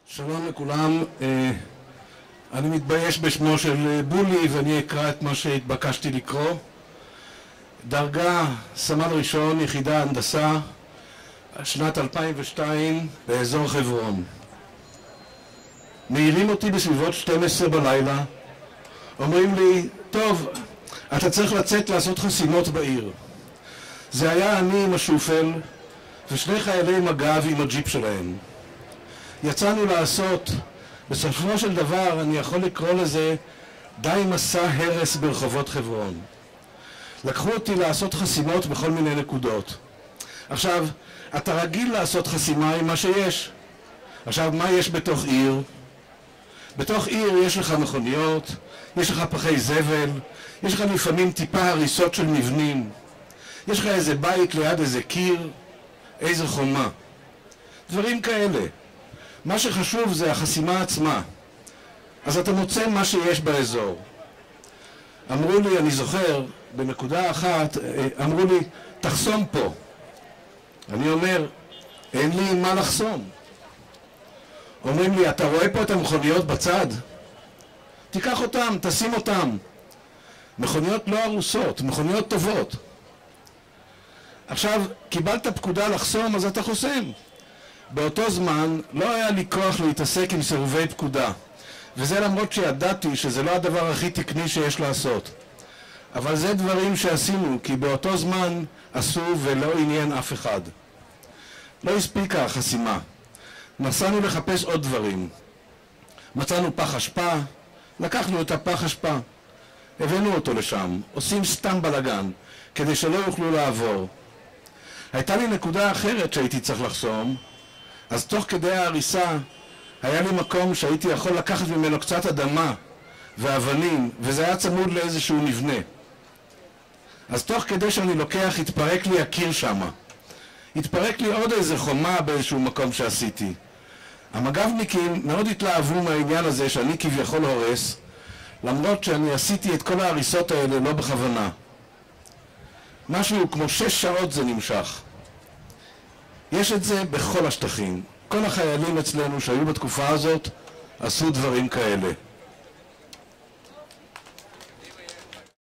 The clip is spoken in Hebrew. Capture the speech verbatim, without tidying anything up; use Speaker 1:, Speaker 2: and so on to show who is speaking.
Speaker 1: שלום לכולם, אני מתבייש בשמו של בולי ואני אקרא את מה שהתבקשתי לקרוא. דרגה סמל ראשון, יחידה הנדסה, שנת אלפיים ושתיים, באזור חברון. מעירים אותי בסביבות שתים עשרה בלילה, אומרים לי, טוב, אתה צריך לצאת לעשות חסימות בעיר. זה היה אני עם השופל ושני חיילי מג"ב עם הג'יפ שלהם. יצאנו לעשות, בסופו של דבר אני יכול לקרוא לזה די מסע הרס ברחובות חברון. לקחו אותי לעשות חסימות בכל מיני נקודות. עכשיו, אתה רגיל לעשות חסימה עם מה שיש. עכשיו, מה יש בתוך עיר? בתוך עיר יש לך מכוניות, יש לך פחי זבל, יש לך לפעמים טיפה הריסות של מבנים, יש לך איזה בית ליד איזה קיר, איזה חומה. דברים כאלה. מה שחשוב זה החסימה עצמה. אז אתה מוצא מה שיש באזור. אמרו לי, אני זוכר, בנקודה אחת, אמרו לי, תחסום פה. אני אומר, אין לי מה לחסום. אומרים לי, אתה רואה פה את המכוניות בצד? תיקח אותם, תשים אותם. מכוניות לא הרוסות, מכוניות טובות. עכשיו, קיבלת פקודה לחסום, אז אתה חוסם. באותו זמן לא היה לי כוח להתעסק עם סירובי פקודה, וזה למרות שידעתי שזה לא הדבר הכי תקני שיש לעשות. אבל זה דברים שעשינו, כי באותו זמן עשו ולא עניין אף אחד. לא הספיקה החסימה. נסענו לחפש עוד דברים. מצאנו פח אשפה, לקחנו את הפח אשפה, הבאנו אותו לשם, עושים סתם בלגן, כדי שלא יוכלו לעבור. הייתה לי נקודה אחרת שהייתי צריך לחסום, אז תוך כדי ההריסה היה לי מקום שהייתי יכול לקחת ממנו קצת אדמה ואבנים, וזה היה צמוד לאיזשהו מבנה. אז תוך כדי שאני לוקח, התפרק לי הקיר שמה. התפרק לי עוד איזה חומה באיזשהו מקום שעשיתי. המג"בניקים מאוד התלהבו מהעניין הזה שאני כביכול הורס, למרות שאני עשיתי את כל ההריסות האלה לא בכוונה. משהו כמו שש שעות זה נמשך. יש את זה בכל השטחים. כל החיילים אצלנו שהיו בתקופה הזאת עשו דברים כאלה.